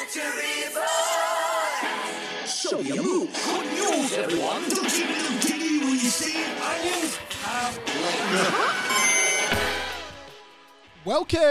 Victory Boy! Show me a move. Good news, everyone. Don't keep little giddy when you see onions have legs. Welcome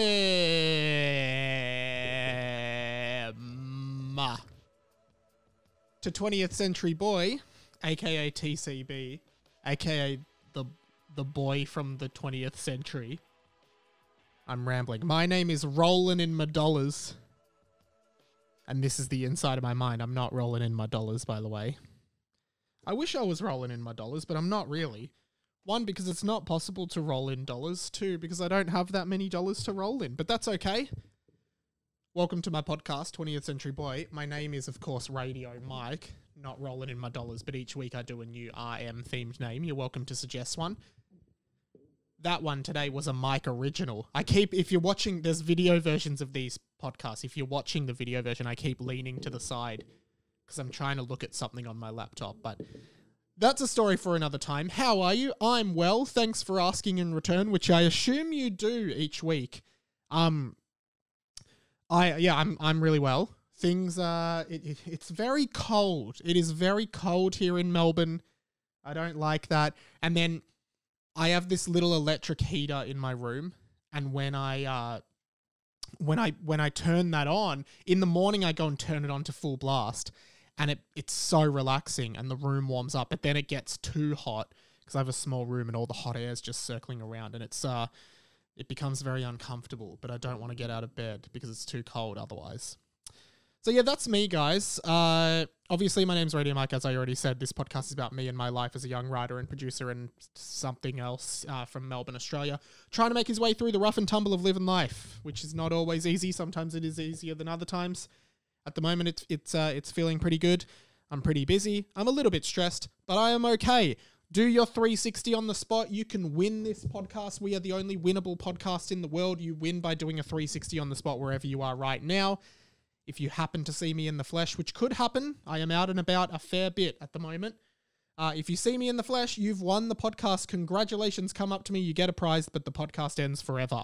to 20th Century Boy, aka TCB, aka the boy from the 20th century. I'm rambling. My name is Rollin' in my dollars. And this is the inside of my mind. I'm not rolling in my dollars, by the way. I wish I was rolling in my dollars, but I'm not really. One, because it's not possible to roll in dollars. Two, because I don't have that many dollars to roll in. But that's okay. Welcome to my podcast, 20th Century Boy. My name is, of course, Radio Mike. Not rolling in my dollars, but each week I do a new RM-themed name. You're welcome to suggest one. That one today was a Mike original. If you're watching, there's video versions of these podcasts. If you're watching the video version, I keep leaning to the side because I'm trying to look at something on my laptop. But that's a story for another time. How are you? I'm well. Thanks for asking in return, which I assume you do each week. I'm really well. Things it's very cold. It is very cold here in Melbourne. I don't like that. And then I have this little electric heater in my room, and when I turn that on in the morning, I go and turn it on to full blast, and it's so relaxing, and the room warms up. But then it gets too hot because I have a small room, and all the hot air is just circling around, and it becomes very uncomfortable. But I don't want to get out of bed because it's too cold otherwise. So yeah, that's me, guys. Obviously, my name's Radio Mike, as I already said. This podcast is about me and my life as a young writer and producer and something else from Melbourne, Australia, trying to make his way through the rough and tumble of living life, which is not always easy. Sometimes it is easier than other times. At the moment, it's feeling pretty good. I'm pretty busy. I'm a little bit stressed, but I am okay. Do your 360 on the spot. You can win this podcast. We are the only winnable podcast in the world. You win by doing a 360 on the spot wherever you are right now. If you happen to see me in the flesh, which could happen, I am out and about a fair bit at the moment. If you see me in the flesh, you've won the podcast. Congratulations, come up to me, you get a prize, but the podcast ends forever.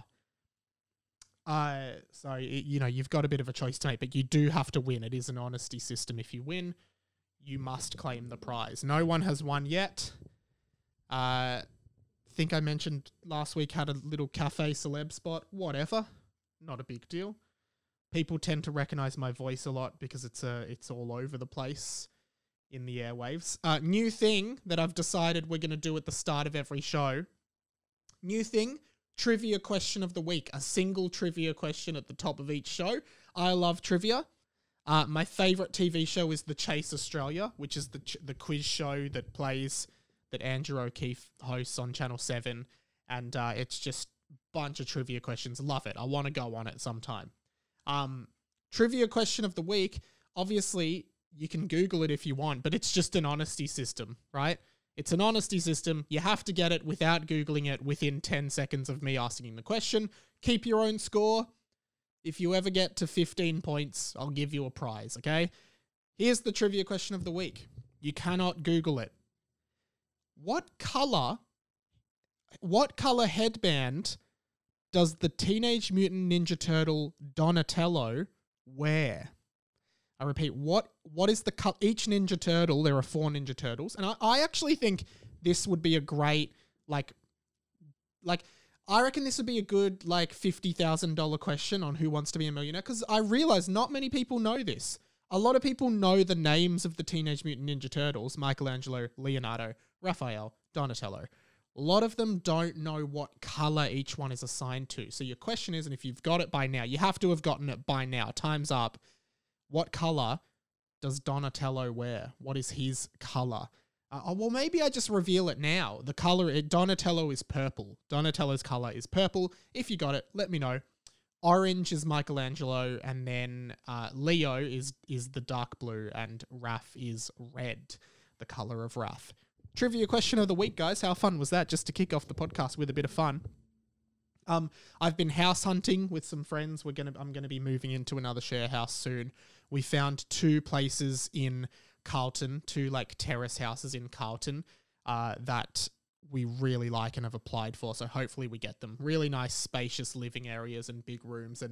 You've got a bit of a choice to make, but you do have to win. It is an honesty system. If you win, you must claim the prize. No one has won yet. I think I mentioned last week had a little cafe celeb spot. Whatever. Not a big deal. People tend to recognize my voice a lot because it's all over the place in the airwaves. New thing that I've decided we're going to do at the start of every show. New thing, trivia question of the week. A single trivia question at the top of each show. I love trivia. My favorite TV show is The Chase Australia, which is the quiz show that Andrew O'Keefe hosts on Channel 7. And it's just a bunch of trivia questions. Love it. I want to go on it sometime. Trivia question of the week. Obviously, you can Google it if you want, but it's just an honesty system, right? It's an honesty system. You have to get it without Googling it within 10 seconds of me asking the question. Keep your own score. If you ever get to 15 points, I'll give you a prize, okay? Here's the trivia question of the week. You cannot Google it. What color headband does the Teenage Mutant Ninja Turtle Donatello wear? I repeat, what is the each Ninja Turtle? There are 4 Ninja Turtles, and I actually think this would be a great I reckon this would be a good $50,000 question on Who Wants to Be a Millionaire, because I realize not many people know this. A lot of people know the names of the Teenage Mutant Ninja Turtles: Michelangelo, Leonardo, Raphael, Donatello. A lot of them don't know what color each one is assigned to. So your question is, and if you've got it by now, you have to have gotten it by now. Time's up. What color does Donatello wear? What is his color? Well, maybe I just reveal it now. The color, Donatello is purple. Donatello's color is purple. If you got it, let me know. Orange is Michelangelo, and then Leo is the dark blue, and Raph is red, the color of Raph. Trivia question of the week, guys. How fun was that? Just to kick off the podcast with a bit of fun. I've been house hunting with some friends. I'm gonna be moving into another share house soon. We found 2 places in Carlton, 2 terrace houses in Carlton, that we really like and have applied for. So hopefully we get them. Really nice, spacious living areas and big rooms, and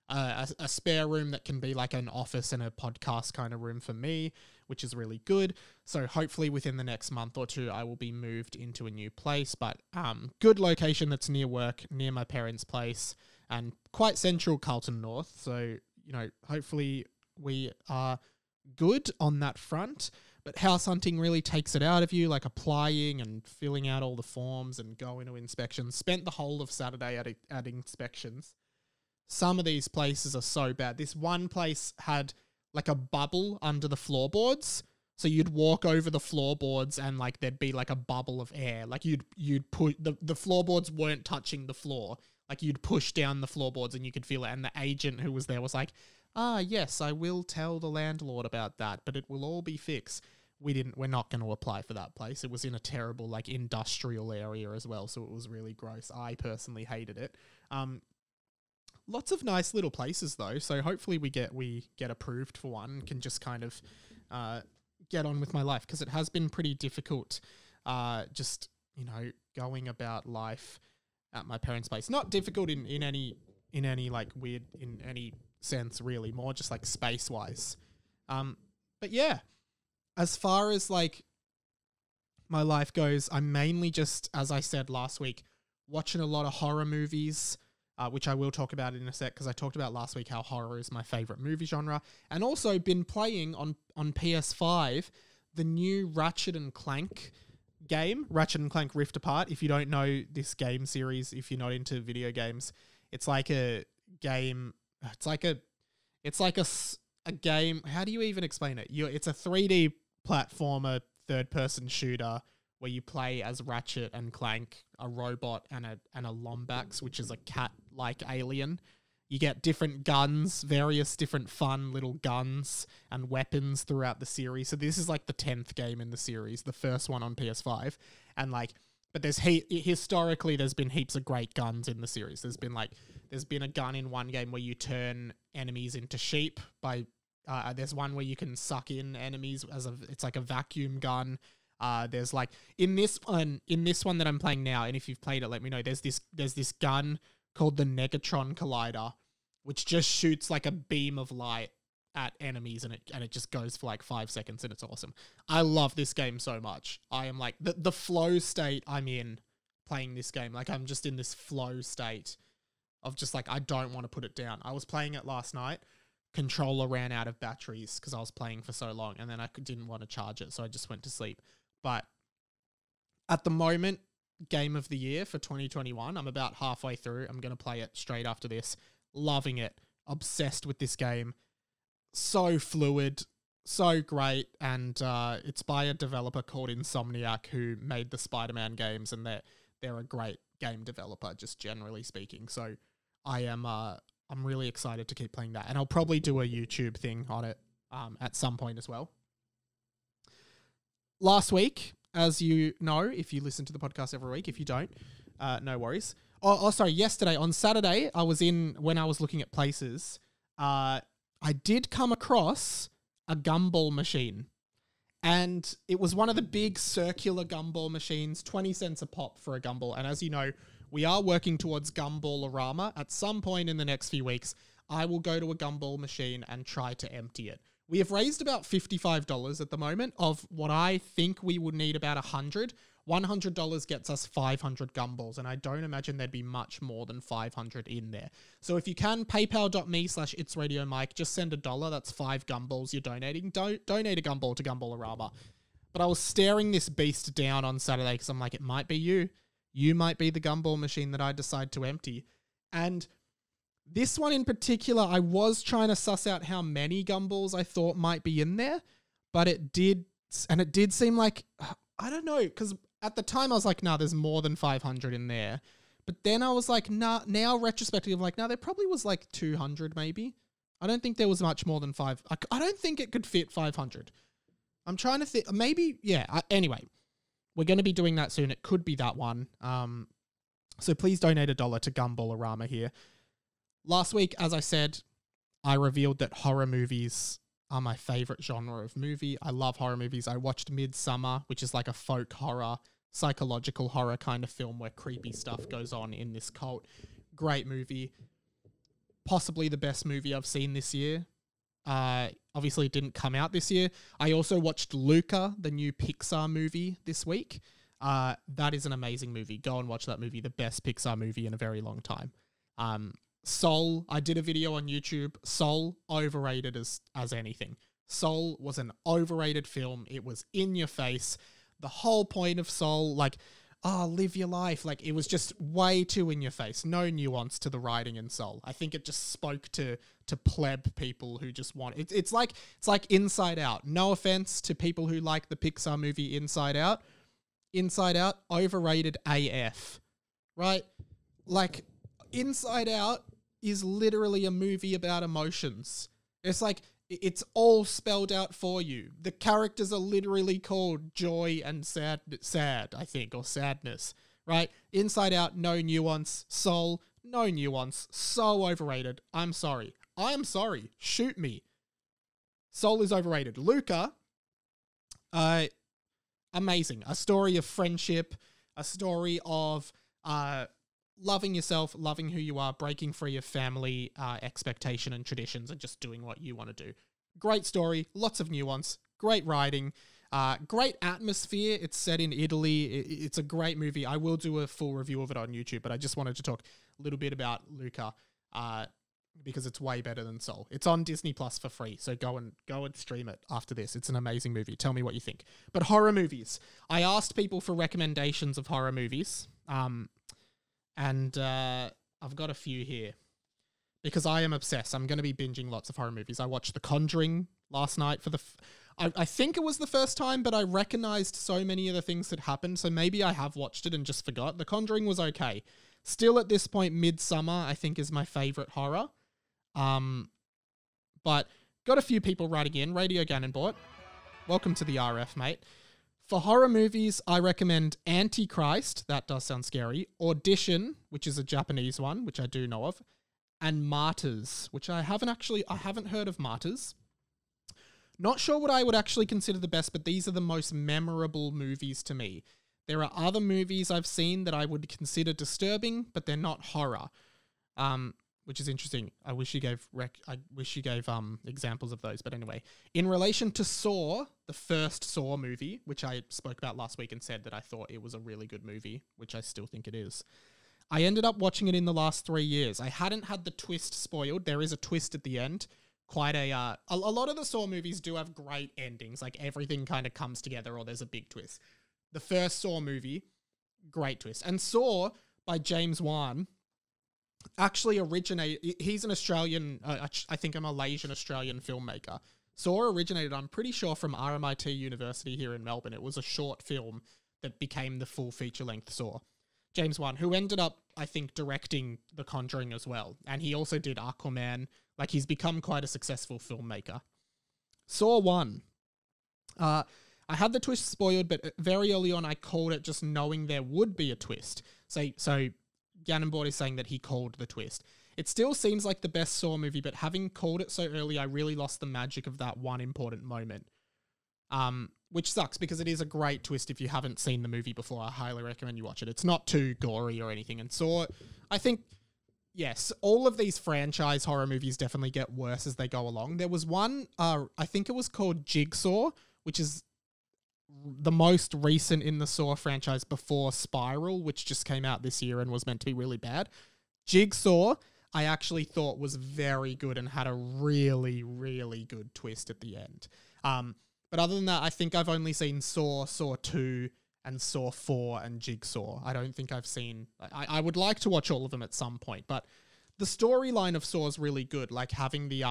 a spare room that can be like an office and a podcast kind of room for me, which is really good. So hopefully within the next month or two, I will be moved into a new place, but good location that's near work, near my parents' place, and quite central Carlton North. So, you know, hopefully we are good on that front. But house hunting really takes it out of you, like applying and filling out all the forms and going to inspections. Spent the whole of Saturday at inspections. Some of these places are so bad. This one place had like a bubble under the floorboards. So you'd walk over the floorboards and like there'd be like a bubble of air. Like you'd put the floorboards weren't touching the floor. Like you'd push down the floorboards and you could feel it. And the agent who was there was like, yes, I will tell the landlord about that, but it will all be fixed. We're not going to apply for that place. It was in a terrible like industrial area as well. So it was really gross. I personally hated it. Lots of nice little places though. So hopefully we get approved for one and can just kind of, get on with my life. Cause it has been pretty difficult, just, you know, going about life at my parents' place. Not difficult in any like weird, in any sense really, more just like space wise. But yeah, as far as like my life goes, I'm mainly just, as I said last week, watching a lot of horror movies, which I will talk about in a sec because I talked about last week how horror is my favorite movie genre, and also been playing on PS5 the new Ratchet and Clank game, Ratchet and Clank Rift Apart. If you don't know this game series, if you're not into video games, it's like a game. It's like a game. How do you even explain it? It's a 3D platformer, third-person shooter where you play as Ratchet and Clank, a robot, and a Lombax, which is a cat-like alien. You get different guns, various different fun little guns and weapons throughout the series. So this is like the 10th game in the series, the first one on PS5. And like, but historically, there's been heaps of great guns in the series. There's been a gun in one game where you turn enemies into sheep by, there's one where you can suck in enemies it's like a vacuum gun. There's like in this one that I'm playing now, and if you've played it, let me know. There's this gun called the Negatron Collider, which just shoots like a beam of light at enemies, and it just goes for like 5 seconds, and it's awesome. I love this game so much. I am like the flow state I'm in playing this game. Like I'm just in this flow state of just like I don't want to put it down. I was playing it last night. Controller ran out of batteries because I was playing for so long, and then I didn't want to charge it, so I just went to sleep. But at the moment, game of the year for 2021, I'm about halfway through. I'm going to play it straight after this. Loving it. Obsessed with this game. So fluid. So great. And it's by a developer called Insomniac who made the Spider-Man games, and they're a great game developer, just generally speaking. So I'm really excited to keep playing that. And I'll probably do a YouTube thing on it at some point as well. Last week, as you know, if you listen to the podcast every week, if you don't, no worries. Sorry, yesterday, on Saturday, when I was looking at places, I did come across a gumball machine. And it was one of the big circular gumball machines, 20 cents a pop for a gumball. And as you know, we are working towards Gumball-orama. At some point in the next few weeks, I will go to a gumball machine and try to empty it. We have raised about $55 at the moment of what I think we would need about 100. $100 gets us 500 gumballs, and I don't imagine there'd be much more than 500 in there. So if you can, paypal.me/itsradiomike, just send $1. That's 5 gumballs you're donating. Donate a gumball to Gumball-orama. But I was staring this beast down on Saturday because I'm like, it might be you. You might be the gumball machine that I decide to empty. And this one in particular, I was trying to suss out how many gumballs I thought might be in there, but it did seem like, I don't know, because at the time I was like, nah, there's more than 500 in there. But then I was like, nah, now retrospectively, I'm like, nah, there probably was like 200 maybe. I don't think there was much more than 5. I don't think it could fit 500. I'm trying to think, maybe, yeah. Anyway, we're going to be doing that soon. It could be that one. So please donate $1 to Gumball-orama here. Last week, as I said, I revealed that horror movies are my favorite genre of movie. I love horror movies. I watched Midsummer, which is like a folk horror, psychological horror kind of film where creepy stuff goes on in this cult. Great movie. possibly the best movie I've seen this year. Obviously, it didn't come out this year. I also watched Luca, the new Pixar movie, this week. That is an amazing movie. Go and watch that movie. The best Pixar movie in a very long time. Soul, I did a video on YouTube. Soul, overrated as anything. Soul was an overrated film. It was in your face. The whole point of Soul, like, live your life. Like, it was just way too in your face. No nuance to the writing in Soul. I think it just spoke to pleb people who just want it. It's like Inside Out. No offense to people who like the Pixar movie Inside Out. Inside Out, overrated AF. Right? Like, Inside Out is literally a movie about emotions. It's like, it's all spelled out for you. The characters are literally called Joy and sad, I think, or Sadness, right? Inside Out, no nuance. Soul, no nuance. So overrated. I'm sorry. Shoot me. Soul is overrated. Luca, amazing. A story of friendship, a story of loving yourself, loving who you are, breaking free of family expectation and traditions, and just doing what you want to do. Great story, lots of nuance, great writing, great atmosphere. It's set in Italy. It's a great movie. I will do a full review of it on YouTube, but I just wanted to talk a little bit about Luca because it's way better than Soul. It's on Disney Plus for free, so go and stream it after this. It's an amazing movie. Tell me what you think. But horror movies. I asked people for recommendations of horror movies. And I've got a few here because I am obsessed. I'm going to be binging lots of horror movies. I watched The Conjuring last night for I think it was the first time, but I recognized so many of the things that happened. So maybe I have watched it and just forgot. The Conjuring was okay. Still at this point, Midsummer, I think, is my favorite horror. But got a few people writing in. Radio Ganonbort, welcome to the RF, mate. For horror movies, I recommend Antichrist, that does sound scary, Audition, which is a Japanese one, which I do know of, and Martyrs, which I haven't heard of Martyrs. Not sure what I would actually consider the best, but these are the most memorable movies to me. There are other movies I've seen that I would consider disturbing, but they're not horror. Which is interesting. I wish you gave examples of those. But anyway, in relation to Saw, the first Saw movie, which I spoke about last week and said that I thought it was a really good movie, which I still think it is. I ended up watching it in the last 3 years. I hadn't had the twist spoiled. There is a twist at the end. Quite a lot of the Saw movies do have great endings. Like everything kind of comes together or there's a big twist. The first Saw movie, great twist. And Saw by James Wan actually originated, he's an Australian, I think a Malaysian Australian filmmaker. Saw originated, I'm pretty sure, from RMIT University here in Melbourne. It was a short film that became the full feature-length Saw. James Wan, who ended up, I think, directing The Conjuring as well. And he also did Aquaman. Like, he's become quite a successful filmmaker. Saw 1. I had the twist spoiled, but very early on I called it just knowing there would be a twist. So Ganonbort is saying that he called the twist. It still seems like the best Saw movie, but having called it so early, I really lost the magic of that one important moment. Which sucks because it is a great twist if you haven't seen the movie before. I highly recommend you watch it. It's not too gory or anything. And Saw, I think, yes, all of these franchise horror movies definitely get worse as they go along. There was one, I think it was called Jigsaw, which is the most recent in the Saw franchise before Spiral, which just came out this year and was meant to be really bad. Jigsaw, I actually thought was very good and had a really, really good twist at the end. But other than that, I think I've only seen Saw 2, and Saw 4 and Jigsaw. I don't think I've seen... I would like to watch all of them at some point, but the storyline of Saw is really good. Like having the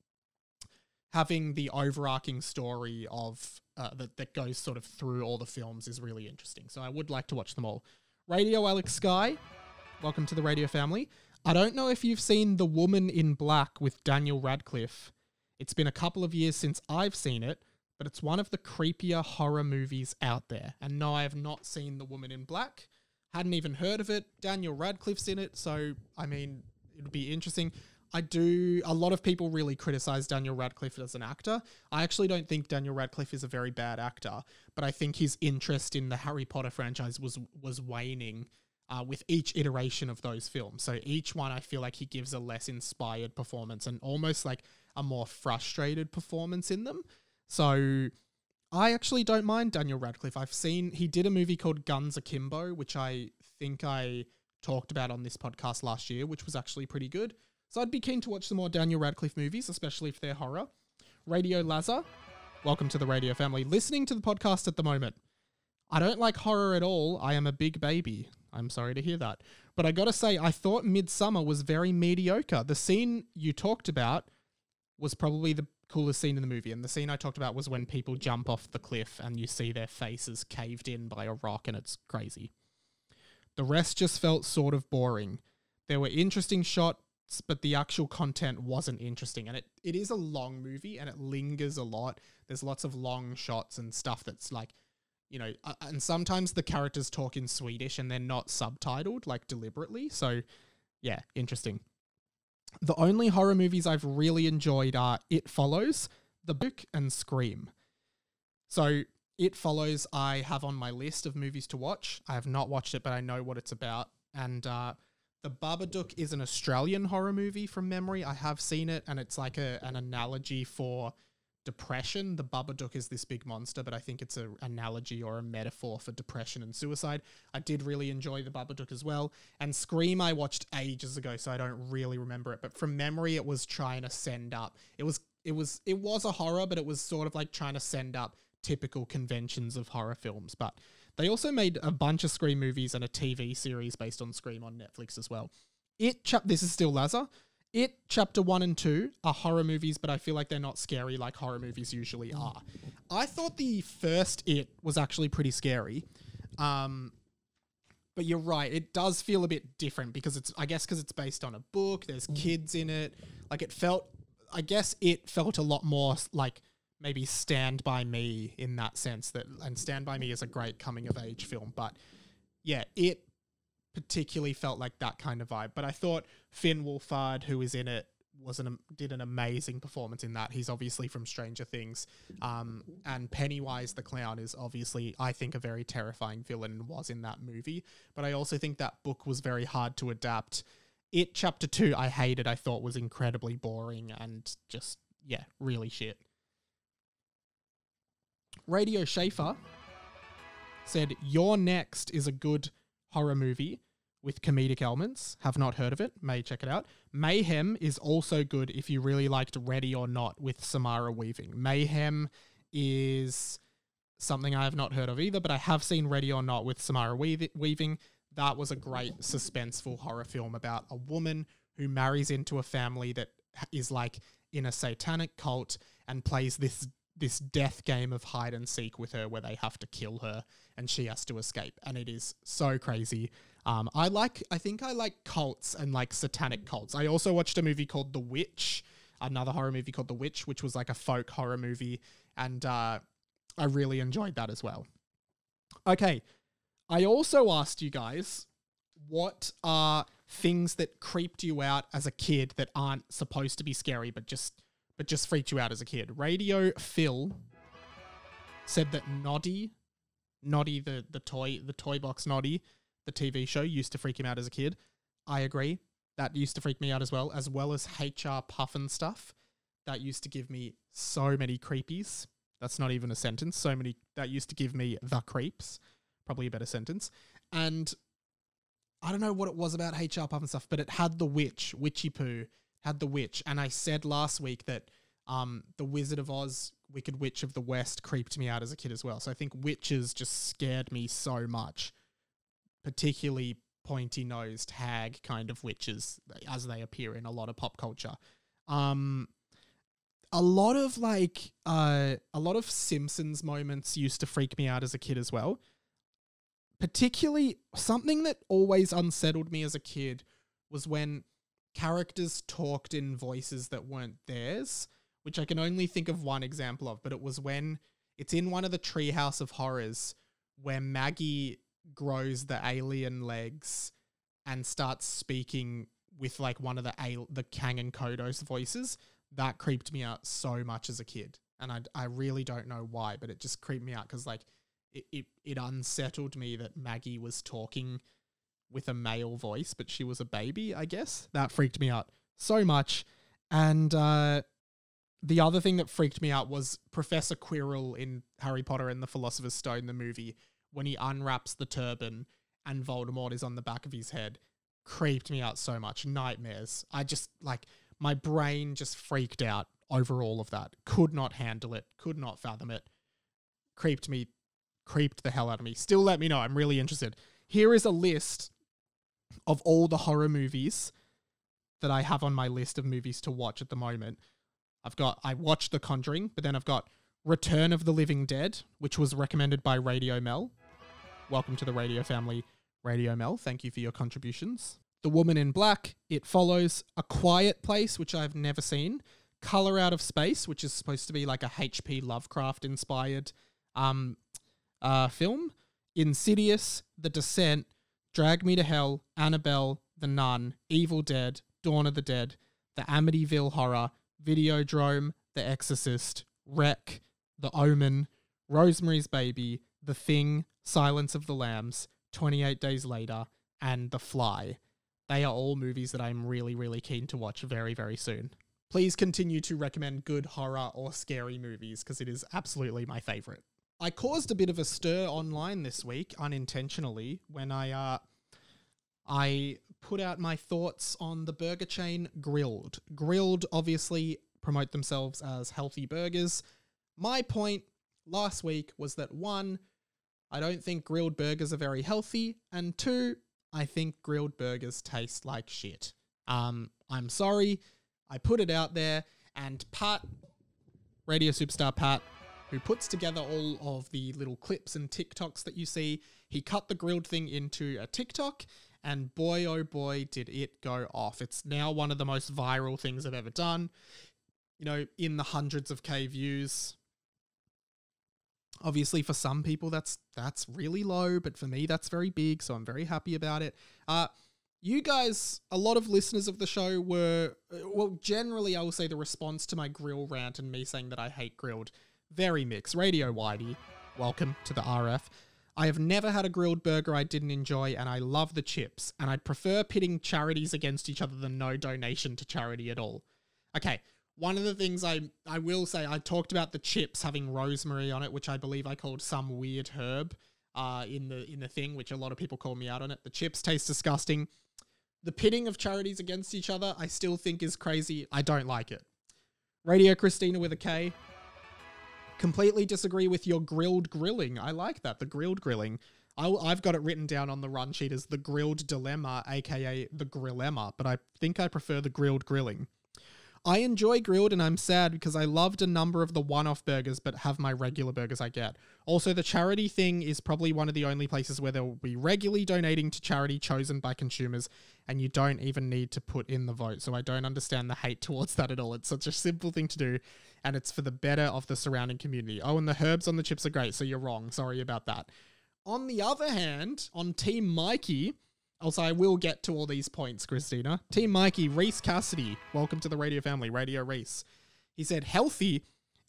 overarching story of that goes sort of through all the films is really interesting. So I would like to watch them all. Radio Alex Sky, welcome to the radio family. I don't know if you've seen The Woman in Black with Daniel Radcliffe. It's been a couple of years since I've seen it, but it's one of the creepier horror movies out there. And no, I have not seen The Woman in Black. Hadn't even heard of it. Daniel Radcliffe's in it, so, I mean, it'd be interesting. A lot of people really criticize Daniel Radcliffe as an actor. I actually don't think Daniel Radcliffe is a very bad actor, but I think his interest in the Harry Potter franchise was waning with each iteration of those films. So each one, I feel like he gives a less inspired performance and almost like a more frustrated performance in them. So I actually don't mind Daniel Radcliffe. He did a movie called Guns Akimbo, which I think I talked about on this podcast last year, which was actually pretty good. So I'd be keen to watch some more Daniel Radcliffe movies, especially if they're horror. Radio Lazar, welcome to the radio family. Listening to the podcast at the moment. I don't like horror at all. I am a big baby. I'm sorry to hear that. But I gotta say, I thought Midsummer was very mediocre. The scene you talked about was probably the coolest scene in the movie. And the scene I talked about was when people jump off the cliff and you see their faces caved in by a rock, and it's crazy. The rest just felt sort of boring. There were interesting shots, but the actual content wasn't interesting. And it is a long movie and it lingers a lot. There's lots of long shots and stuff that's like, you know, and sometimes the characters talk in Swedish and they're not subtitled, like deliberately. So yeah, interesting. The only horror movies I've really enjoyed are It Follows, The Book, and Scream. So It Follows I have on my list of movies to watch. I have not watched it, but I know what it's about. And The Babadook is an Australian horror movie from memory. I have seen it, and it's like an analogy for depression. The Babadook is this big monster, but I think it's an analogy or a metaphor for depression and suicide. I did really enjoy The Babadook as well. And Scream I watched ages ago, so I don't really remember it. But from memory, it was trying to send up. It was a horror, but it was sort of like trying to send up typical conventions of horror films. But they also made a bunch of Scream movies and a TV series based on Scream on Netflix as well. This is still Lazar. It Chapter 1 and 2 are horror movies, but I feel like they're not scary like horror movies usually are. I thought the first It was actually pretty scary. But you're right, it does feel a bit different because it's based on a book, there's kids in it. Like it felt a lot more like maybe Stand By Me in that sense, and Stand By Me is a great coming of age film, but yeah, it particularly felt like that kind of vibe. But I thought Finn Wolfhard, who is in it, did an amazing performance in that. He's obviously from Stranger Things, and Pennywise the Clown is obviously, I think, a very terrifying villain and was in that movie. But I also think that book was very hard to adapt. It Chapter 2 I hated. I thought was incredibly boring and just, yeah, really shit. Radio Schaefer said, You're Next is a good horror movie with comedic elements. Have not heard of it. May check it out. Mayhem is also good if you really liked Ready or Not with Samara Weaving. Mayhem is something I have not heard of either, but I have seen Ready or Not with Samara Weaving. That was a great suspenseful horror film about a woman who marries into a family that is like in a satanic cult and plays this death game of hide and seek with her where they have to kill her and she has to escape. And it is so crazy. I think I like cults and like satanic cults. I also watched a movie called The Witch, another horror movie called The Witch, which was like a folk horror movie. And I really enjoyed that as well. Okay. I also asked you guys, what are things that creeped you out as a kid that aren't supposed to be scary, but just freaked you out as a kid? Radio Phil said that Noddy, the toy box Noddy, the TV show, used to freak him out as a kid. I agree. That used to freak me out as well as HR Puffin stuff. That used to give me so many creepies. That's not even a sentence. That used to give me the creeps. Probably a better sentence. And I don't know what it was about HR Puffin stuff, but it had the witch, Witchy Poo, had the witch. And I said last week that the Wizard of Oz, Wicked Witch of the West creeped me out as a kid as well. So I think witches just scared me so much, particularly pointy-nosed hag kind of witches as they appear in a lot of pop culture. A lot of Simpsons moments used to freak me out as a kid as well. Particularly, something that always unsettled me as a kid was when characters talked in voices that weren't theirs, which I can only think of one example of, but it was when it's in one of the Treehouse of Horrors where Maggie grows the alien legs and starts speaking with like one of the Kang and Kodos voices. That creeped me out so much as a kid. And I really don't know why, but it just creeped me out because like it unsettled me that Maggie was talking with a male voice, but she was a baby, I guess. That freaked me out so much. And the other thing that freaked me out was Professor Quirrell in Harry Potter and the Philosopher's Stone, the movie, when he unwraps the turban and Voldemort is on the back of his head. Creeped me out so much. Nightmares. I just, like, my brain just freaked out over all of that. Could not handle it. Could not fathom it. Creeped the hell out of me. Still let me know. I'm really interested. Here is a list of all the horror movies that I have on my list of movies to watch at the moment. I watched The Conjuring, but then I've got Return of the Living Dead, which was recommended by Radio Mel. Welcome to the Radio family, Radio Mel. Thank you for your contributions. The Woman in Black, It Follows, A Quiet Place, which I've never seen, Color Out of Space, which is supposed to be like a H.P. Lovecraft-inspired film, Insidious, The Descent, Drag Me to Hell, Annabelle, The Nun, Evil Dead, Dawn of the Dead, The Amityville Horror, Videodrome, The Exorcist, Wreck, The Omen, Rosemary's Baby, The Thing, Silence of the Lambs, 28 Days Later, and The Fly. They are all movies that I'm really, really keen to watch very, very soon. Please continue to recommend good horror or scary movies because it is absolutely my favorite. I caused a bit of a stir online this week unintentionally when I put out my thoughts on the burger chain Grilled. Grilled obviously promote themselves as healthy burgers. My point last week was that 1, I don't think grilled burgers are very healthy, and 2, I think grilled burgers taste like shit. I'm sorry, I put it out there, and Pat, radio superstar Pat, who puts together all of the little clips and TikToks that you see, he cut the grilled thing into a TikTok, and boy, oh boy, did it go off. It's now one of the most viral things I've ever done. You know, in the hundreds of K views. Obviously, for some people, that's really low, but for me, that's very big, so I'm very happy about it. You guys, a lot of listeners of the show were, well, generally, I will say the response to my grill rant and me saying that I hate grilled, very mixed. Radio Whitey, welcome to the RF. I have never had a grilled burger I didn't enjoy, and I love the chips, and I'd prefer pitting charities against each other than no donation to charity at all. Okay, one of the things I will say, I talked about the chips having rosemary on it, which I believe I called some weird herb in the thing, which a lot of people called me out on it. The chips taste disgusting. The pitting of charities against each other, I still think is crazy. I don't like it. Radio Christina with a K. Completely disagree with your grilled grilling. I like that, the grilled grilling. I've got it written down on the run sheet as the grilled dilemma, aka the Grillemma, but I think I prefer the grilled grilling. I enjoy grilled and I'm sad because I loved a number of the one-off burgers but have my regular burgers I get. Also, the charity thing is probably one of the only places where they'll be regularly donating to charity chosen by consumers and you don't even need to put in the vote. So I don't understand the hate towards that at all. It's such a simple thing to do and it's for the better of the surrounding community. Oh, and the herbs on the chips are great, so you're wrong. Sorry about that. On the other hand, on Team Mikey... Also, I will get to all these points, Christina. Team Mikey, Reese Cassidy. Welcome to the radio family, Radio Reese. He said, healthy.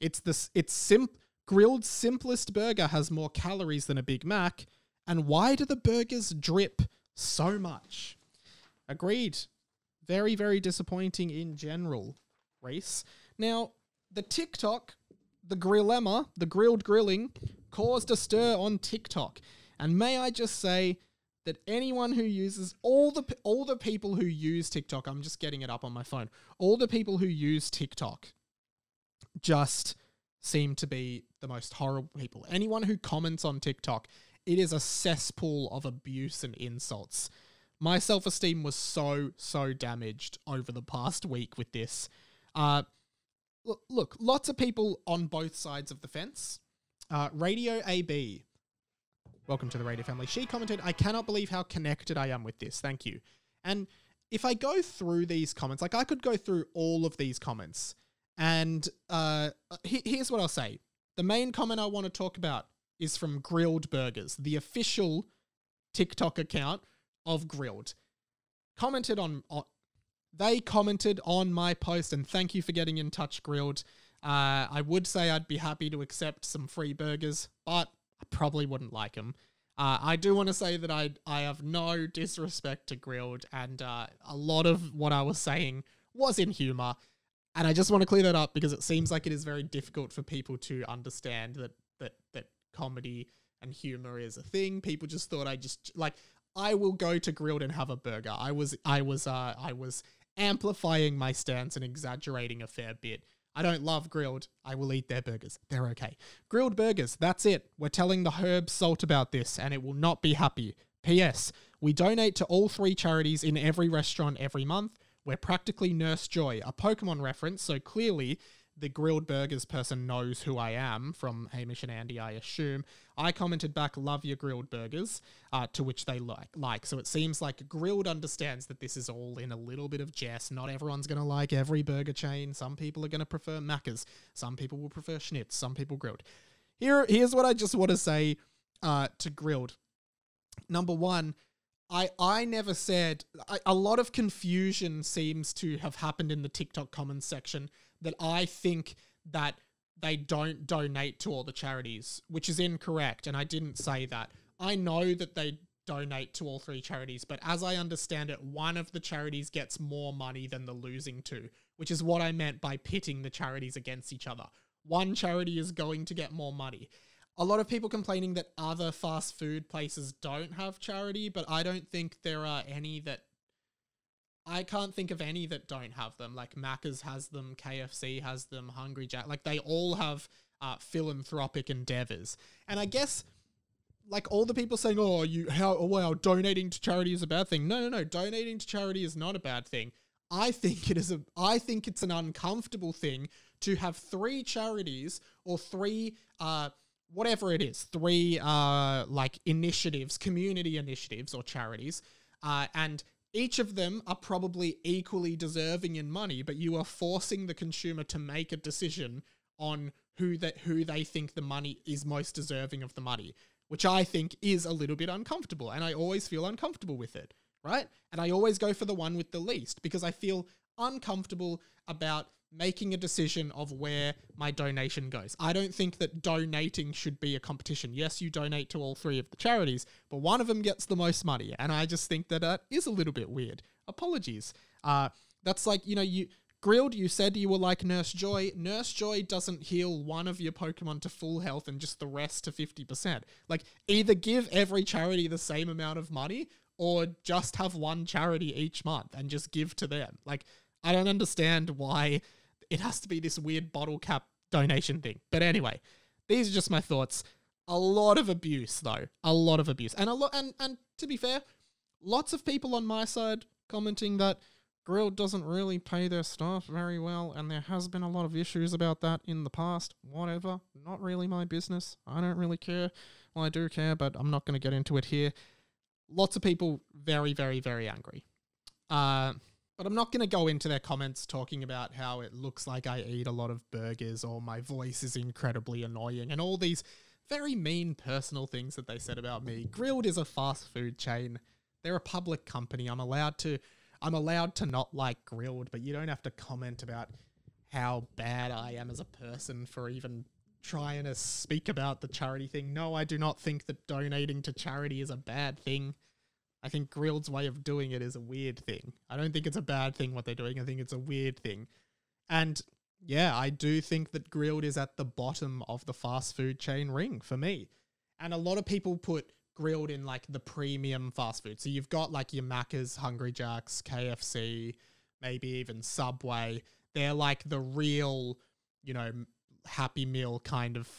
Grilled simplest burger has more calories than a Big Mac. And why do the burgers drip so much? Agreed. Very, very disappointing in general, Reese. Now, the TikTok, the Grillemma, the grilled grilling, caused a stir on TikTok. And may I just say... that anyone who uses, all the people who use TikTok, I'm just getting it up on my phone, all the people who use TikTok just seem to be the most horrible people. Anyone who comments on TikTok, it is a cesspool of abuse and insults. My self-esteem was so damaged over the past week with this. Look, lots of people on both sides of the fence. Radio AB, welcome to the radio family. She commented, I cannot believe how connected I am with this. Thank you. And if I go through these comments, like I could go through all of these comments and here's what I'll say. The main comment I want to talk about is from Grilled Burgers, the official TikTok account of Grilled. They commented on my post and thank you for getting in touch, Grilled. I would say I'd be happy to accept some free burgers, but I probably wouldn't like them. I do want to say that I have no disrespect to Grilled, and a lot of what I was saying was in humor. And I just want to clear that up because it seems like it is very difficult for people to understand that comedy and humor is a thing. People just thought I will go to Grilled and have a burger. I was amplifying my stance and exaggerating a fair bit. I don't love Grilled. I will eat their burgers. They're okay. Grilled burgers, that's it. We're telling the Herb Salt about this, and it will not be happy. P.S. We donate to all 3 charities in every restaurant every month. We're practically Nurse Joy, a Pokemon reference, so clearly the Grilled Burgers person knows who I am, from Hamish and Andy, I assume. I commented back, love your Grilled Burgers, to which they like. So it seems like Grilled understands that this is all in a little bit of jest. Not everyone's going to like every burger chain. Some people are going to prefer Macca's. Some people will prefer Schnitz. Some people Grilled. Here's what I just want to say to Grilled. Number one, I never said... a lot of confusion seems to have happened in the TikTok comments section that I think that they don't donate to all the charities, which is incorrect, and I didn't say that. I know that they donate to all 3 charities, but as I understand it, one of the charities gets more money than the losing 2, which is what I meant by pitting the charities against each other. One charity is going to get more money. A lot of people complaining that other fast food places don't have charity, but I don't think there are any that... I can't think of any that don't have them. Like Macca's has them, KFC has them, Hungry Jack. Like they all have philanthropic endeavors. And I guess like all the people saying, donating to charity is a bad thing. No. Donating to charity is not a bad thing. I think it's an uncomfortable thing to have 3 charities or 3 whatever it is, 3 like initiatives, community initiatives or charities, and each of them are probably equally deserving in money, but you are forcing the consumer to make a decision on who they think the money is most deserving of the money, which I think is a little bit uncomfortable, and I always feel uncomfortable with it, right? And I always go for the one with the least because I feel uncomfortable about making a decision of where my donation goes. I don't think that donating should be a competition. Yes, you donate to all 3 of the charities, but one of them gets the most money, and I just think that is a little bit weird. Apologies. That's like, Grilled, you said you were like Nurse Joy. Nurse Joy doesn't heal one of your Pokemon to full health and just the rest to 50%. Like, either give every charity the same amount of money or just have one charity each month and just give to them. Like, I don't understand why it has to be this weird bottle cap donation thing. But anyway, these are just my thoughts. A lot of abuse, though. A lot of abuse. And and to be fair, lots of people on my side commenting that Grilled doesn't really pay their staff very well, and there has been a lot of issues about that in the past. Whatever. Not really my business. I don't really care. Well, I do care, but I'm not going to get into it here. Lots of people very, very, very angry. But I'm not going to go into their comments talking about how it looks like I eat a lot of burgers or my voice is incredibly annoying and all these very mean personal things that they said about me. Grilled is a fast food chain. They're a public company. I'm allowed to not like Grilled, but you don't have to comment about how bad I am as a person for even trying to speak about the charity thing. No, I do not think that donating to charity is a bad thing. I think Grilled's way of doing it is a weird thing. I don't think it's a bad thing what they're doing. I think it's a weird thing. And yeah, I do think that Grilled is at the bottom of the fast food chain ring for me. And a lot of people put Grilled in like the premium fast food. So you've got like your Macca's, Hungry Jack's, KFC, maybe even Subway. They're like the real, Happy Meal kind of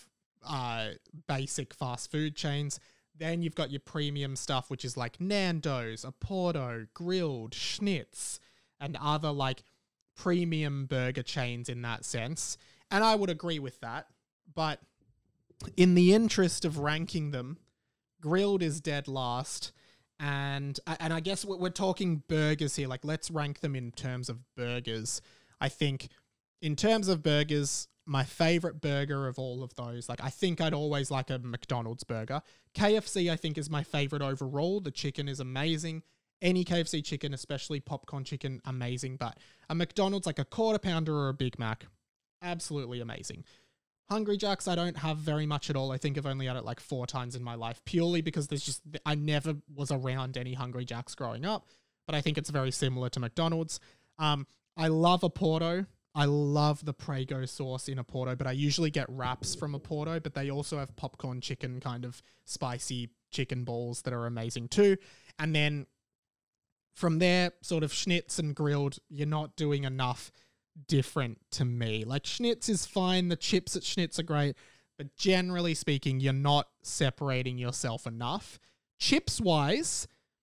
basic fast food chains. Then you've got your premium stuff, which is like Nando's, Aporto, Grilled, Schnitz, and other like premium burger chains in that sense. And I would agree with that. But in the interest of ranking them, Grilled is dead last. And I guess we're talking burgers here. Like, let's rank them in terms of burgers. I think in terms of burgers, my favorite burger of all of those, like I think I'd always like a McDonald's burger. KFC, I think, is my favorite overall. The chicken is amazing. Any KFC chicken, especially popcorn chicken, amazing. But a McDonald's, like a quarter pounder or a Big Mac, absolutely amazing. Hungry Jacks, I don't have very much at all. I think I've only had it like 4 times in my life, purely because I never was around any Hungry Jacks growing up, but I think it's very similar to McDonald's. I love a Porto. I love the Prego sauce in a Porto, but I usually get wraps from a Porto, but they also have popcorn chicken, kind of spicy chicken balls that are amazing too. And then from there, sort of schnitz and grilled, you're not doing enough different to me. Like, schnitz is fine, the chips at schnitz are great, but generally speaking, you're not separating yourself enough. Chips-wise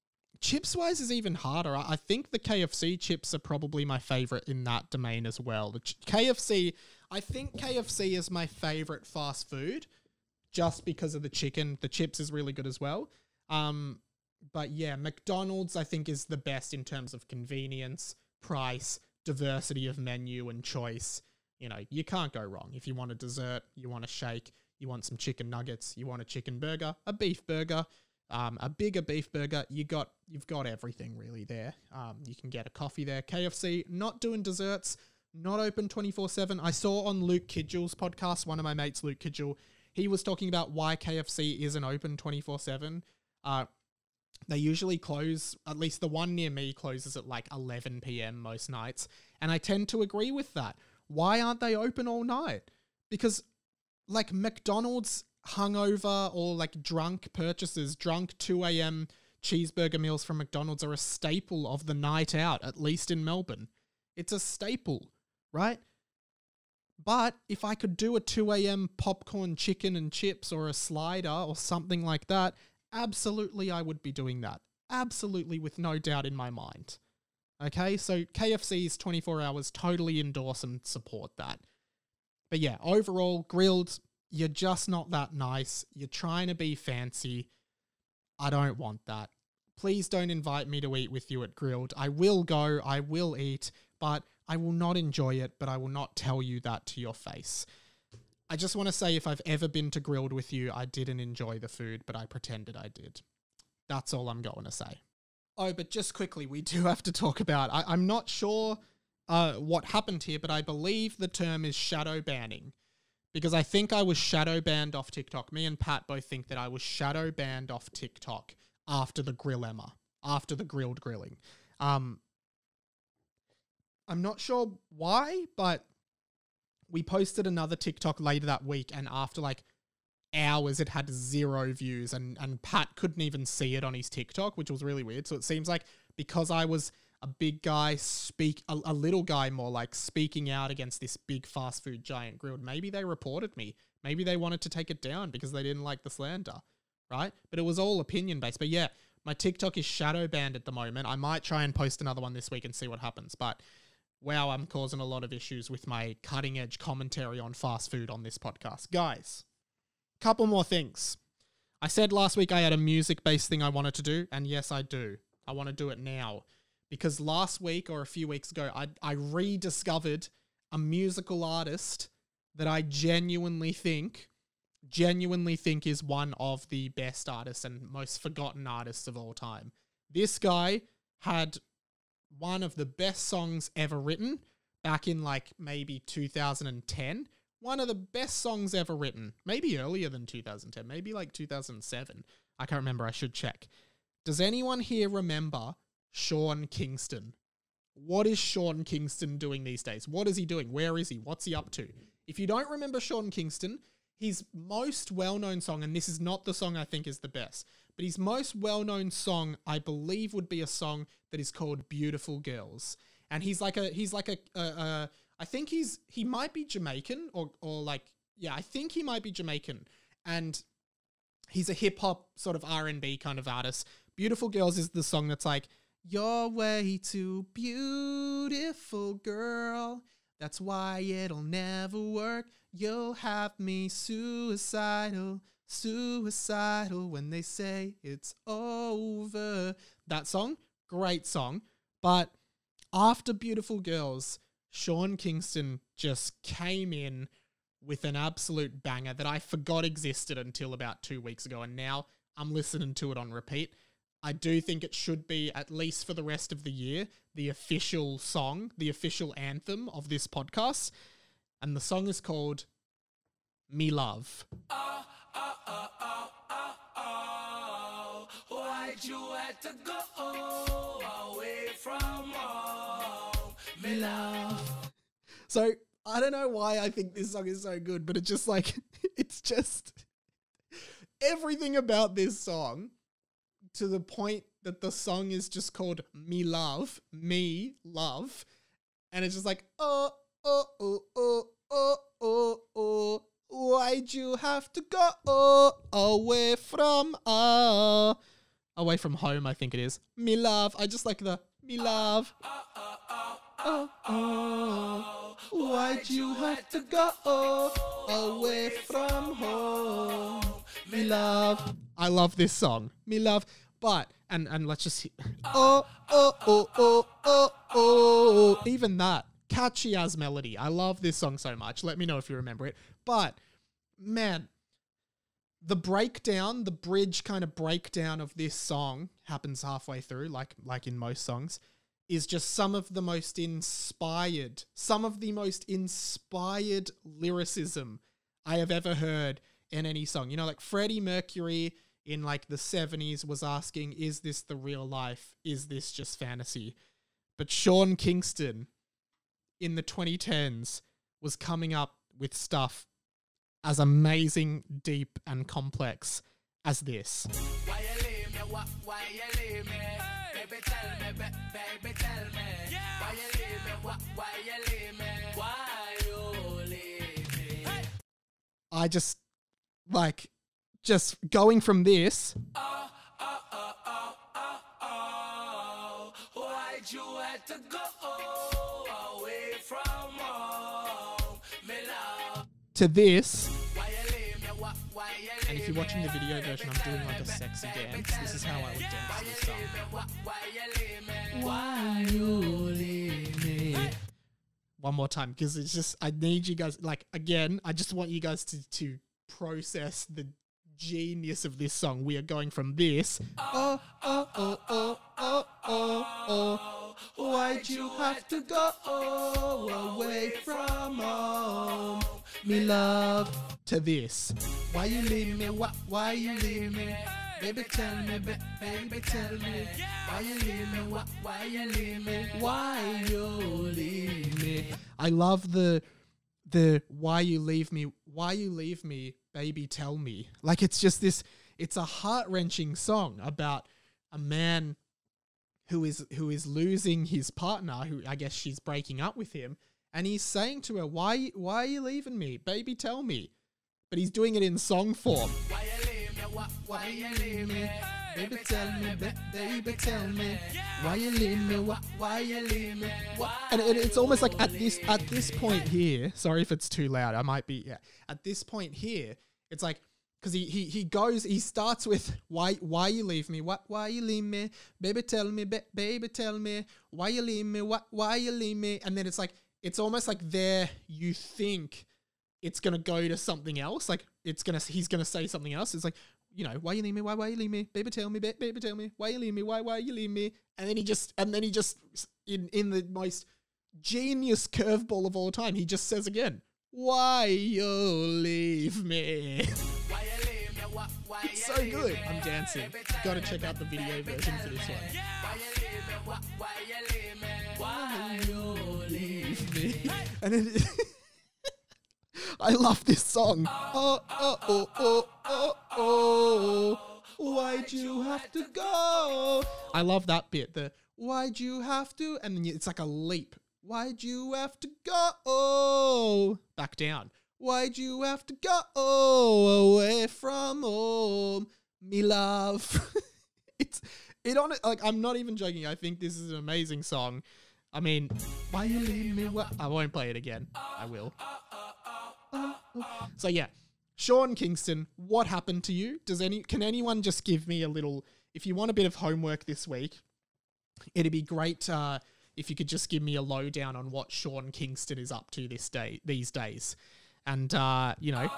is even harder. I think the KFC chips are probably my favorite in that domain as well. I think KFC is my favorite fast food just because of the chicken. The chips is really good as well. But yeah, McDonald's I think is the best in terms of convenience, price, diversity of menu and choice. You know, you can't go wrong. If you want a dessert, you want a shake, you want some chicken nuggets, you want a chicken burger, a beef burger, a bigger beef burger, you've got everything really there. You can get a coffee there. KFC, not doing desserts, not open 24/7. I saw on Luke Kidgell's podcast, one of my mates, Luke Kidgell, he was talking about why KFC isn't open 24/7. They usually close, at least the one near me closes at like 11 p.m. most nights. And I tend to agree with that. Why aren't they open all night? Because like McDonald's hungover or like drunk purchases, drunk 2 a.m. cheeseburger meals from McDonald's are a staple of the night out, at least in Melbourne. It's a staple, right? But if I could do a 2 a.m. popcorn chicken and chips or a slider or something like that, absolutely I would be doing that. Absolutely, with no doubt in my mind. Okay, so KFC's 24 hours, totally endorse and support that. But yeah, overall, grilled, you're just not that nice. You're trying to be fancy. I don't want that. Please don't invite me to eat with you at grilled. I will go, I will eat, but I will not enjoy it, but I will not tell you that to your face. I just want to say, if I've ever been to grilled with you, I didn't enjoy the food, but I pretended I did. That's all I'm going to say. Oh, but just quickly, we do have to talk about, I'm not sure what happened here, but I believe the term is shadow banning, because I think I was shadow banned off TikTok. Me and Pat both think that I was shadow banned off TikTok after the Grillemma, after the grilled grilling. I'm not sure why, but we posted another TikTok later that week, and after like hours, it had 0 views, and Pat couldn't even see it on his TikTok, which was really weird. So it seems like because I was a big guy, a little guy more, like speaking out against this big fast food giant grilled, maybe they reported me. Maybe they wanted to take it down because they didn't like the slander, right? But it was all opinion based. But yeah, my TikTok is shadow banned at the moment. I might try and post another one this week and see what happens. But wow, I'm causing a lot of issues with my cutting edge commentary on fast food on this podcast. Guys, couple more things. I said last week I had a music-based thing I wanted to do, and yes, I do. I want to do it now. Because last week or a few weeks ago, I rediscovered a musical artist that I genuinely think is one of the best artists and most forgotten artists of all time. This guy had one of the best songs ever written back in like maybe 2010. One of the best songs ever written. Maybe earlier than 2010. Maybe like 2007. I can't remember. I should check. Does anyone here remember Sean Kingston? What is Sean Kingston doing these days? What is he doing? Where is he? What's he up to? If you don't remember Sean Kingston, his most well-known song, and this is not the song I think is the best, but his most well-known song, I believe, would be a song that is called Beautiful Girls. And I think he might be Jamaican I think he might be Jamaican. And he's a hip hop sort of R&B kind of artist. Beautiful Girls is the song that's like, you're way too beautiful, girl. That's why it'll never work. You'll have me suicidal when they say it's over. That song, great song. But after Beautiful Girls, Sean Kingston just came in with an absolute banger that I forgot existed until about 2 weeks ago, and now I'm listening to it on repeat. I do think it should be, at least for the rest of the year, the official song, the official anthem of this podcast. And the song is called Me Love. Why'd you have to go away from home? Me love. So I don't know why I think this song is so good, but it's just like, it's just everything about this song, to the point that the song is just called Me Love, and it's just like, oh, why'd you have to go away from home, I think it is. Me love. I just like the me love. Why'd you have to go away from home? Me love. I love this song. Me love. But, and let's just, even that, catchy as melody. I love this song so much. Let me know if you remember it. But, man, the breakdown, the bridge kind of breakdown of this song happens halfway through, like in most songs, is just some of the most inspired lyricism I have ever heard in any song. You know, like Freddie Mercury in like the 70s was asking, is this the real life? Is this just fantasy? But Sean Kingston in the 2010s was coming up with stuff as amazing, deep, and complex as this. Why you leave me? Why you leave me? Baby, tell me, baby, tell me. Why you leave me? Why you leave me? Why you leave me? I just, like, just going from this. Why'd you have to go away from home? Me love. To this. Why you leave me? Why you leave me? And if you're watching the video version, I'm doing like a sexy dance. This is how I would dance to this song. Why you leave me? Why you leave me? One more time, because it's just, I need you guys, like, again, I just want you guys to process the genius of this song. We are going from this. Why'd you have to go away from home? Me love. To this. Why you leave me? Why you leave me? Baby, tell me, baby, tell me. Why you leave me? Why you leave me? Why you leave me? I love the why you leave me, baby, tell me. Like, it's just this, it's a heart-wrenching song about a man who is losing his partner, who I guess she's breaking up with him, and he's saying to her, why are you leaving me? Baby, tell me. But he's doing it in song form. Why you leave me? Why you leave me? Baby, tell me, baby, tell me. Why you leave me? Why you leave me? And it's almost like at this point here, sorry if it's too loud, I might be, yeah. At this point here, it's like, because he starts with, why you leave me? Why you leave me? Baby, tell me, baby, tell me. Why you leave me? Why you leave me? And then it's like, it's almost like there you think it's going to go to something else. Like he's going to say something else. It's like, you know, why you leave me? Why you leave me? Baby, tell me, baby, tell me. Why you leave me? Why you leave me? And then he just in the most genius curveball of all time, he just says again, why you leave me? Why you leave me? Why It's so good. I'm dancing. Gotta check out the video version for this one. Why you leave me? Why you leave me? Why you leave me? And it I love this song. Why'd you have to go? I love that bit. The why'd you have to? And then it's like a leap. Why'd you have to go? Back down. Why'd you have to go away from home? Me love. Like, I'm not even joking. I think this is an amazing song. I mean, why you leave me? I won't play it again. I will. So yeah, Sean Kingston, what happened to you? Can anyone just give me a little, if you want a bit of homework this week, it'd be great if you could just give me a lowdown on what Sean Kingston is up to these days. And, you know.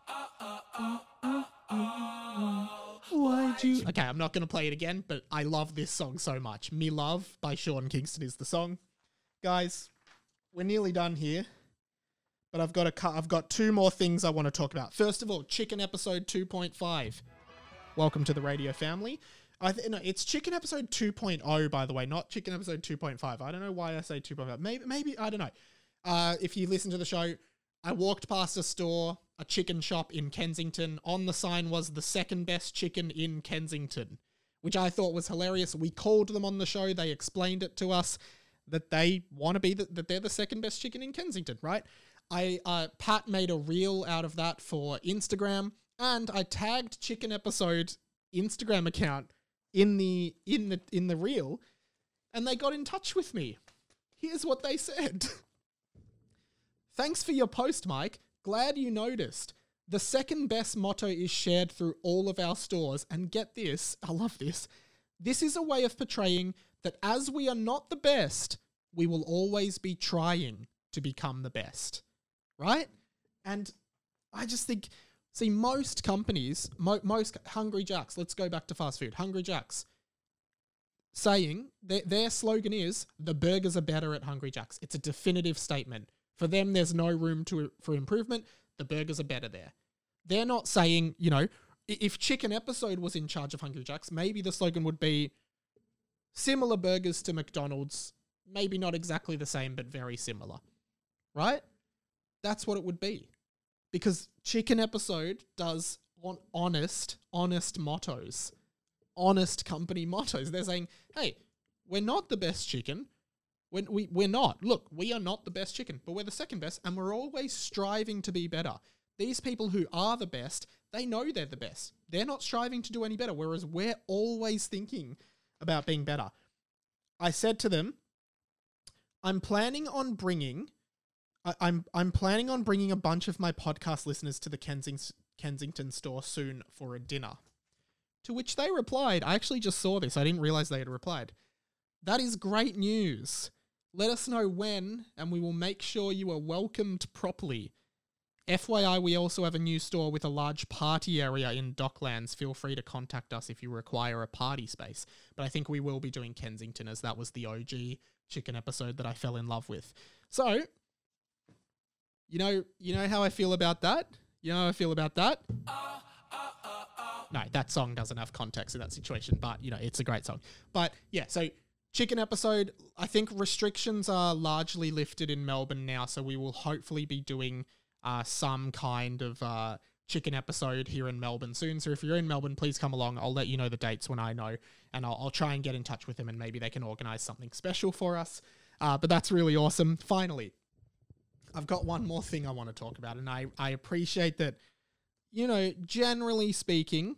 Why'd you... Okay, I'm not going to play it again, but I love this song so much. Me Love by Sean Kingston is the song. Guys, we're nearly done here. but I've got two more things I want to talk about. First of all, chicken episode 2.5. Welcome to the radio family. No, it's chicken episode 2.0, by the way, not chicken episode 2.5. I don't know why I say 2.5. Maybe I don't know. If you listen to the show, I walked past a store, a chicken shop in Kensington. On the sign was the second best chicken in Kensington, which I thought was hilarious. We called them on the show. They explained it to us that they want to be that they're the second best chicken in Kensington, right? Pat made a reel out of that for Instagram, and I tagged Chicken Episode Instagram account in the reel, and they got in touch with me. Here's what they said. Thanks for your post, Mike. Glad you noticed. The second best motto is shared through all of our stores, and get this, I love this. This is a way of portraying that as we are not the best, we will always be trying to become the best, right? And I just think, see, most companies, most Hungry Jacks, let's go back to fast food, Hungry Jacks, saying their slogan is, the burgers are better at Hungry Jacks. It's a definitive statement. For them, there's no room for improvement. The burgers are better there. They're not saying, if Chicken Episode was in charge of Hungry Jacks, maybe the slogan would be similar burgers to McDonald's, maybe not exactly the same, but very similar, right? That's what it would be. Because Chicken Episode does honest mottos, honest company mottos. They're saying, hey, we're not the best chicken. We're not. Look, we are not the best chicken, but we're the second best, and we're always striving to be better. These people who are the best, they know they're the best. They're not striving to do any better, whereas we're always thinking about being better. I said to them, I'm planning on bringing a bunch of my podcast listeners to the Kensington store soon for a dinner. To which they replied, I actually just saw this. I didn't realize they had replied. That is great news. Let us know when, and we will make sure you are welcomed properly. FYI, we also have a new store with a large party area in Docklands. Feel free to contact us if you require a party space. But I think we will be doing Kensington, as that was the OG Chicken Episode that I fell in love with. So, you know how I feel about that? You know how I feel about that? No, that song doesn't have context in that situation, but, it's a great song. But, yeah, so Chicken Episode, I think restrictions are largely lifted in Melbourne now, so we will hopefully be doing some kind of Chicken Episode here in Melbourne soon. So if you're in Melbourne, please come along. I'll let you know the dates when I know, and I'll try and get in touch with them, and maybe they can organise something special for us. But that's really awesome. Finally, I've got one more thing I want to talk about, and I appreciate that, generally speaking,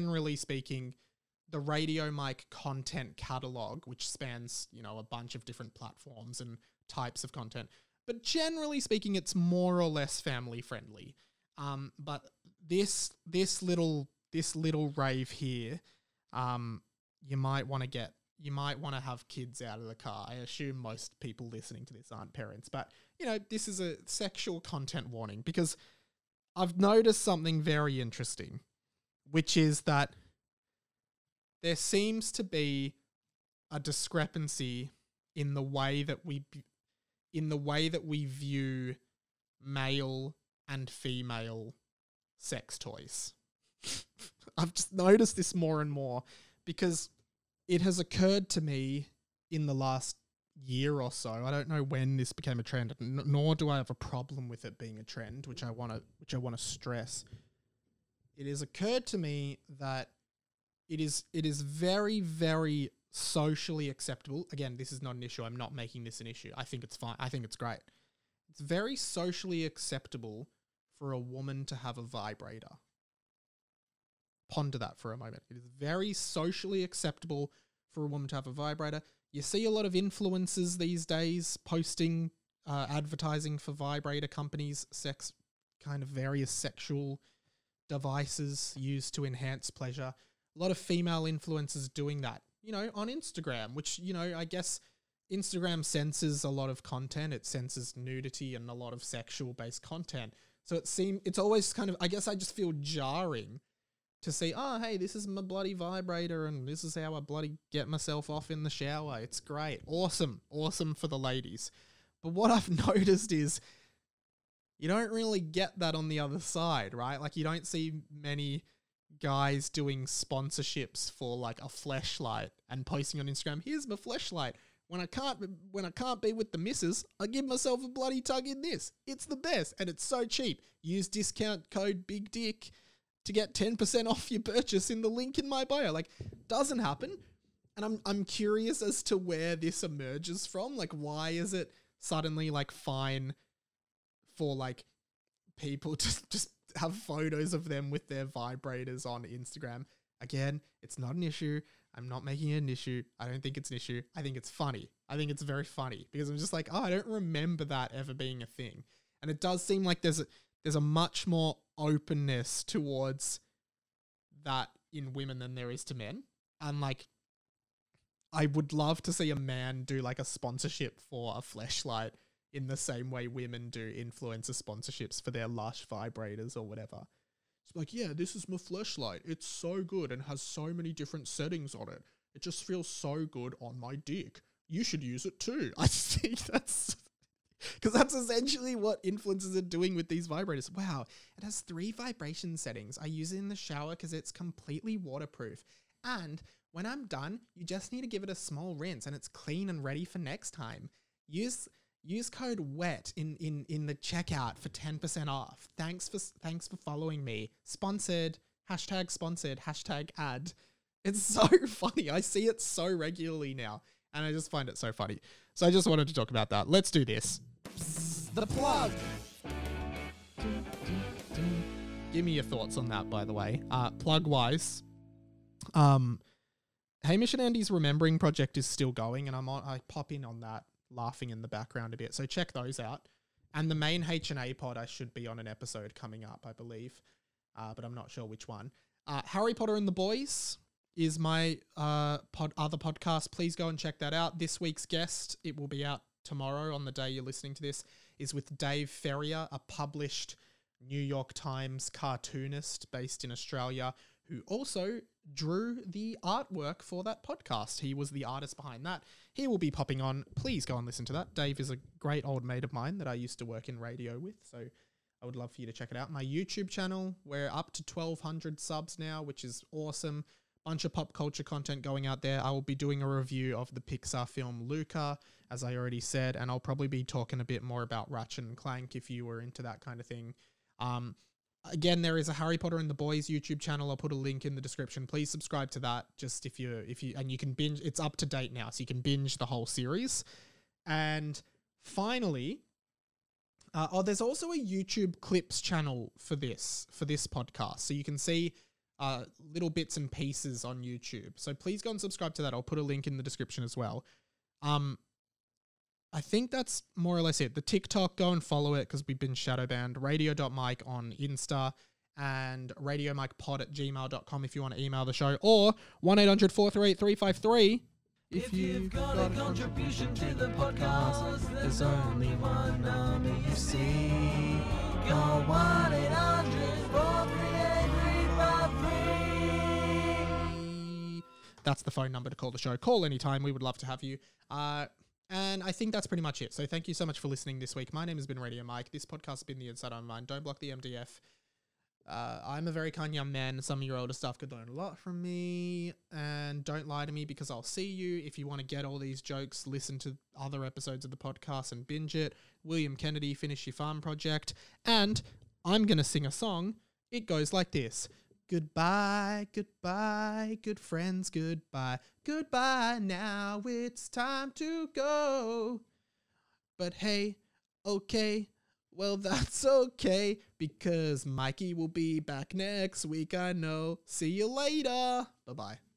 the Radio Mike content catalog, which spans, a bunch of different platforms and types of content, but generally speaking, it's more or less family friendly. But this little rave here, you might want to have kids out of the car. I assume most people listening to this aren't parents, but this is a sexual content warning, because I've noticed something very interesting, which is that there seems to be a discrepancy in the way that we view male and female sex toys. I've just noticed this more and more, because it has occurred to me in the last year or so. I don't know when this became a trend, nor do I have a problem with it being a trend, which I want to stress. It has occurred to me that it is very, very socially acceptable. Again, this is not an issue. I'm not making this an issue. I think it's fine. I think it's great. It's very socially acceptable for a woman to have a vibrator. Ponder that for a moment. It is very socially acceptable for a woman to have a vibrator. You see a lot of influencers these days posting advertising for vibrator companies, various sexual devices used to enhance pleasure. A lot of female influencers doing that, on Instagram, which, I guess Instagram censors a lot of content. It censors nudity and a lot of sexual based content. So it's always I guess I just feel jarring to see, hey, this is my bloody vibrator and this is how I bloody get myself off in the shower. It's great. Awesome for the ladies. But what I've noticed is, You don't really get that on the other side, right? Like, you don't see many guys doing sponsorships for like a fleshlight and posting on Instagram, here's my fleshlight. When I can't be with the missus, I give myself a bloody tug in this. It's the best, and it's so cheap. Use discount code Big Dick to get 10% off your purchase in the link in my bio. Like, doesn't happen. And I'm curious as to where this emerges from. Like, why is it suddenly like fine for like people to just have photos of them with their vibrators on Instagram? Again, it's not an issue. I'm not making it an issue. I don't think it's an issue. I think it's funny. I think it's very funny because I'm just like, oh, I don't remember that ever being a thing. And it does seem like there's a much more openness towards that in women than there is to men. And like, I would love to see a man do like a sponsorship for a fleshlight in the same way women do influencer sponsorships for their Lush vibrators or whatever. It's like, yeah, this is my fleshlight. It's so good and has so many different settings on it. It just feels so good on my dick. You should use it too. I think that's... because that's essentially what influencers are doing with these vibrators. Wow, it has 3 vibration settings. I use it in the shower because it's completely waterproof. And when I'm done, you just need to give it a small rinse and it's clean and ready for next time. Use code WET in the checkout for 10% off. Thanks for following me. Sponsored, hashtag ad. It's so funny. I see it so regularly now and I just find it so funny. So I just wanted to talk about that. Let's do this. The plug. Give me your thoughts on that, by the way. Plug wise, Hamish and Andy's Remembering Project is still going, and I pop in on that, laughing in the background a bit. So check those out. And the main H&A pod, I should be on an episode coming up, I believe, but I'm not sure which one. Harry Potter and the Boys is my other podcast. Please go and check that out. This week's guest, it will be out tomorrow on the day you're listening to this, is with Dave Ferrier, a published New York Times cartoonist based in Australia, who also drew the artwork for that podcast. He was the artist behind that. He will be popping on. Please go and listen to that. Dave is a great old mate of mine that I used to work in radio with, so I would love for you to check it out. My YouTube channel, we're up to 1,200 subs now, which is awesome. Bunch of pop culture content going out there. I will be doing a review of the Pixar film Luca, as I already said, and I'll probably be talking a bit more about Ratchet and Clank if you were into that kind of thing. Again, there is a Harry Potter and the Boys YouTube channel. I'll put a link in the description. Please subscribe to that. Just if you and you can binge. It's up to date now, so you can binge the whole series. And finally, there's also a YouTube clips channel for this podcast, so you can see little bits and pieces on YouTube. So please go and subscribe to that. I'll put a link in the description as well. I think that's more or less it. The TikTok, go and follow it because we've been shadow banned. Radio.mike on Insta and radiomikepod@gmail.com if you want to email the show, or 1-800-438-353. If you've got a contribution to the podcast, there's only one number you see. Call 1-800-438-353. That's the phone number to call the show. Call anytime. We would love to have you. And I think that's pretty much it. So thank you so much for listening this week. My name has been Radio Mike. This podcast has been The Inside on Mind. Don't block the MDF. I'm a very kind young man. Some of your older staff could learn a lot from me. And don't lie to me because I'll see you. If you want to get all these jokes, listen to other episodes of the podcast and binge it. William Kennedy, Finish Your Farm Project. And I'm going to sing a song. It goes like this. Goodbye, goodbye, good friends, goodbye. Goodbye, now it's time to go. But hey, okay, well that's okay, because Mikey will be back next week, I know. See you later. Bye-bye.